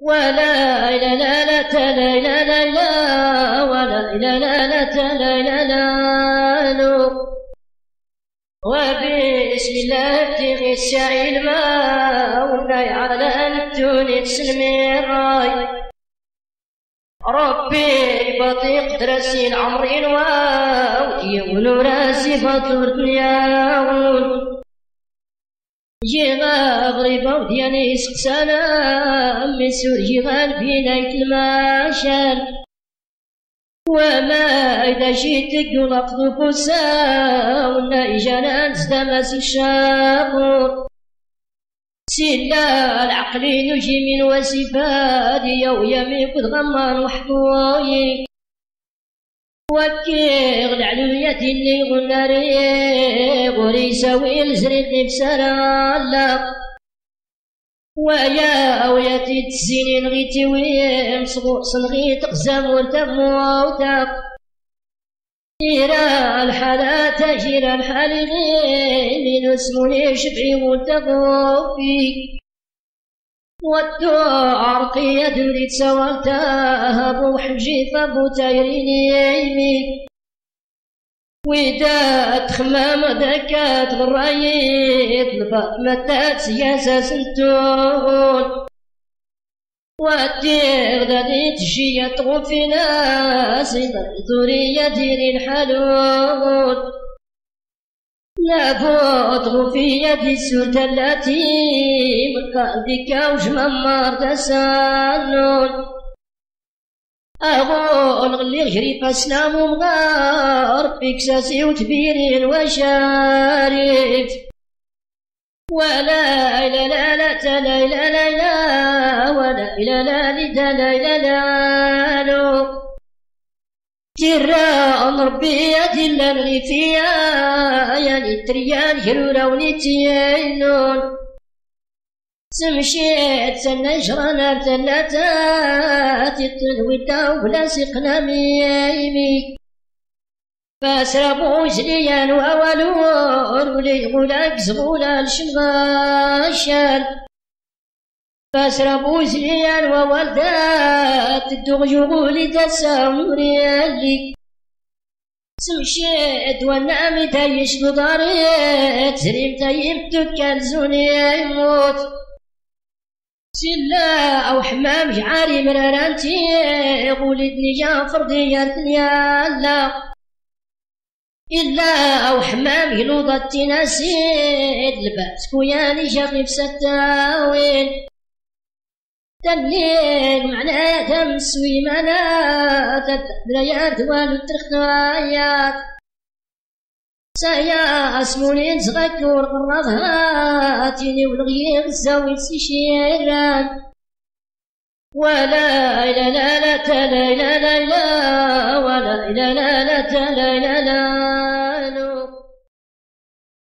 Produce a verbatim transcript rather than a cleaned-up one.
ولا إله لا لا لا لا لا لا ولا إله لا لا لا لا لا وبسم الله ابتغي السعي الماء والبيع على الدنيا تسلمي الراي ربي بطيق درسي العمرين ويقولوا راسي فطور دنياون جيغا غريبة ودياني سلام من سور جيغان بينايت الماشال وما إذا جيتك ولقد فسا ونا إجانا نزدمس الشاقور سلا العقلين نجي من وسفادي ويمي قد غمان وحضوي وكيغ العلوية اللي غنى ريغ وريساوي الزريق بسرالا ويا وياتي تسينين غيتي وين صغور صنغي تقزم ورتموتك إيرا الحالات تجير الحال غير اسموني شبعي ورتقوفي والدعر قيد وليد سوالتها بوحجي فابو تايريني يمي وإذا تخمام ذاكات غرايد الفاطمة سياسة سنتون واتيغ ذاتي تجي تغفي ناس ذورية دير الحلول لابد غفي يدي السلطة التي من قلبك وجممر تسانون أغول غلي غجري فاسلام ومغار بكساسي وتبيرين وشارف ولا إلا لا لا لا لا لا لا ولا إلا لا لا لا لا لا جرا ربي يدل الغفيا يا نتريان هلولا ونتيانون سمشيت سنجرنا ثلاثات التنويتا ولا سقنا ميمي فاسربوا جليان وأولون ولي غلاك زغولا الشمغاشان فاسربوا جليان وولدات الدغجغولي تسامريالي سمشيت والنعم تايش بضاريت زريم تايم تكال زوني يموت سلا أو حمام جعاري مرارانتي ولدني جافر ديارتني لا إلا أو حمام يلوضة تناسيد لباس كوياني شغيف ستاوين تنين معناه تمس ويمانا تدريات والو الترخايات سايا اسموني نزغكور قرغاتيني والغيغ الزاوي سيشيران ولا إلا لا لا لا لا لا ولا إلا لا لا لا لا لا